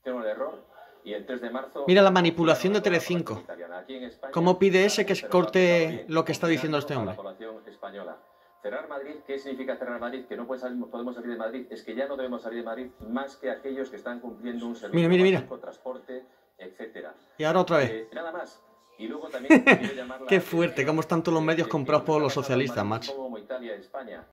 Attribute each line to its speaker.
Speaker 1: el error y el 3 de marzo...
Speaker 2: Mira la manipulación de Telecinco. ¿Cómo pide ese que se corte lo que está diciendo este hombre?
Speaker 1: Cerrar Madrid, ¿qué significa cerrar Madrid? Que no podemos salir de Madrid. Es que ya no debemos salir de Madrid más que aquellos que están cumpliendo un servicio básico, transporte, etcétera.
Speaker 2: Y ahora otra vez.
Speaker 1: Nada más. Y luego también quiero llamar la
Speaker 2: Qué fuerte, cómo están todos los medios comprados por los socialistas, macho.
Speaker 1: como Italia, España.